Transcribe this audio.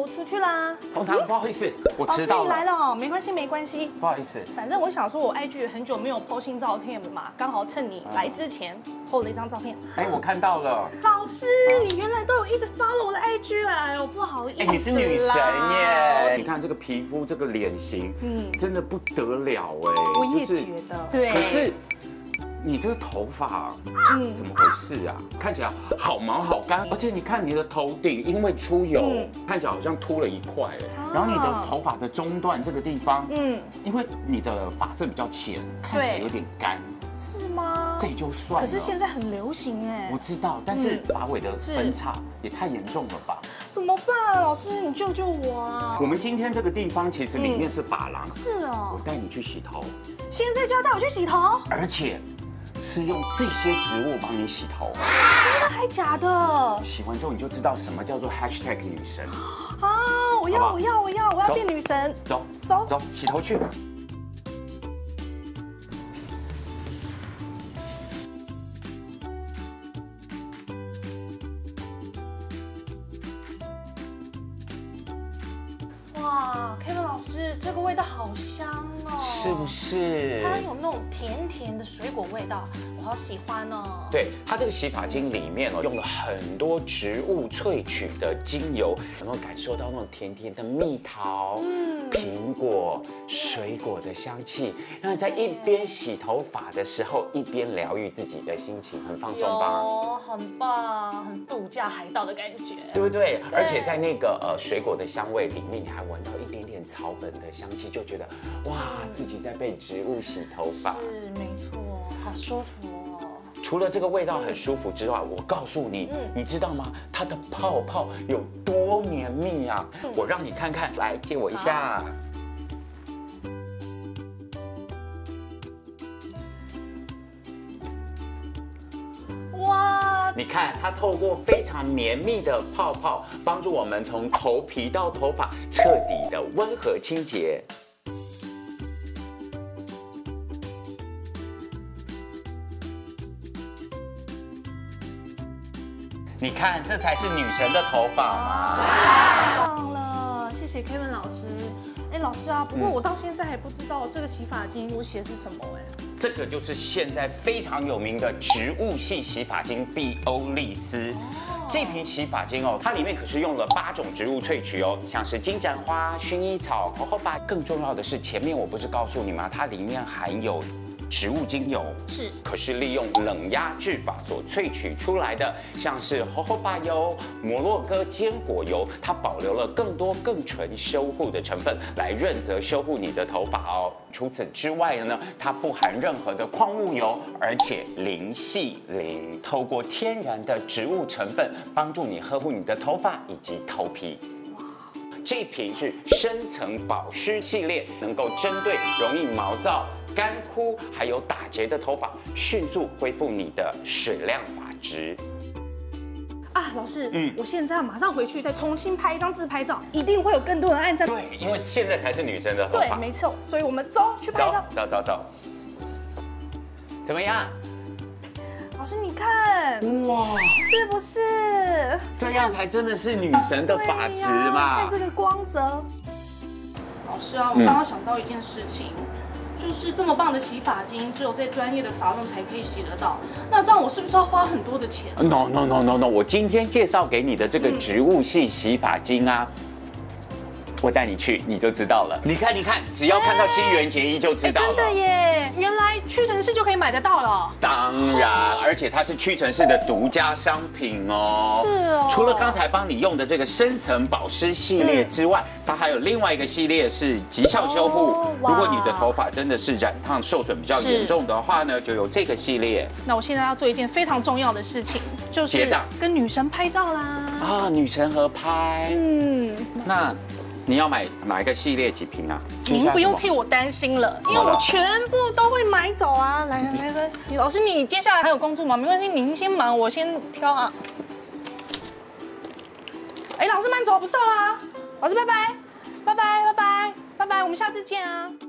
出去啦。 红糖，不好意思，我老师你迟到了。 来了哦，没关系没关系。 不好意思， 反正我想说，我 IG 很久没有 po 新照片了嘛，刚好趁你来之前 po 了一张照片。 哎，我看到了。 老师，你原来都有一直 follow 我的 IG 啦，哎呦不好意思。 哎，你是女神耶！你看这个皮肤，这个脸型，真的不得了哎。 我也觉得，对。 可是。你这个头发，怎么回事啊？看起来好毛好干，而且你看你的头顶因为出油，看起来好像秃了一块。然后你的头发的中段这个地方，因为你的发色比较浅，看起来有点干。 是吗？ 这也就算了。 可是现在很流行哎。 我知道，但是发尾的分叉也太严重了吧？ 怎么办？老师，你救救我啊！ 我们今天这个地方其实里面是发廊。 是哦。 我带你去洗头。 现在就要带我去洗头？ 而且。是用这些植物帮你洗头， 真的还假的？ 洗完之后你就知道什么叫做 hashtag 女神啊！我要变女神。 走，洗头去。 哇 ，Kevin 老师，这个味道好香哦， 是不是？ 它有那种甜甜的水果味道，我好喜欢哦。 对，它这个洗发精里面用了很多植物萃取的精油，能够感受到那种甜甜的蜜桃、苹果、水果的香气，让你在一边洗头发的时候，一边疗愈自己的心情，很放松吧？ 很棒，很度假海岛的感觉， 对不对？而且在那个水果的香味里面，你还闻到一点点草本的香气，就觉得哇，自己在被植物洗头发。 是没错，好舒服哦。 除了这个味道很舒服之外，我告诉你，你知道吗？它的泡泡有多绵密啊！我让你看看，来借我一下。哇！你看，它透过非常绵密的泡泡，帮助我们从头皮到头发彻底的温和清洁。你看，这才是女神的头发嘛！ 太棒了，谢谢 Kevin 老师。哎，老师啊，不过我到现在还不知道这个洗发精我写的是什么哎。 这个就是现在非常有名的植物系洗发精碧欧丽丝。这瓶洗发精哦，它里面可是用了8种植物萃取哦，像是金盏花、薰衣草、荷荷巴。更重要的是，前面我不是告诉你吗？它里面含有植物精油，可是利用冷压制法所萃取出来的，像是荷荷巴油、摩洛哥坚果油，它保留了更多更纯修护的成分，来润泽修护你的头发哦。除此之外呢，它不含任何的矿物油，而且零细磷，透过天然的植物成分，帮助你呵护你的头发以及头皮。这瓶是深层保湿系列，能够针对容易毛躁、干枯还有打结的头发，迅速恢复你的水亮发质。 啊，老师，我现在马上回去再重新拍一张自拍照，一定会有更多人按赞。 对，因为现在才是女生的头发。 对，没错，所以我们走去拍照。 走，怎么样？ 老师，你看，哇，是不是？ 这样才真的是女神的发质嘛！ 看这个光泽。老师啊，我刚刚想到一件事情，就是这么棒的洗发精，只有在专业的沙龙才可以洗得到。那这样我是不是要花很多的钱 ？No， 我今天介绍给你的这个植物系洗发精啊。我带你去，你就知道了。你看，只要看到新垣结衣就知道了。 真的耶，原来屈臣氏就可以买得到了。 当然，而且它是屈臣氏的独家商品哦。 是哦。 除了刚才帮你用的这个深层保湿系列之外，它还有另外一个系列是极效修护。如果你的头发真的是染烫受损比较严重的话呢，就有这个系列。 那我现在要做一件非常重要的事情，就是跟女神拍照啦。 啊，女神合拍。那。你要买哪一个系列几瓶啊？ 您不用替我担心了，因为我全部都会买走啊！来，老师，你接下来还有工作吗？没关系，您先忙，我先挑啊。哎，老师慢走，不送啦！老师，拜拜，我们下次见啊。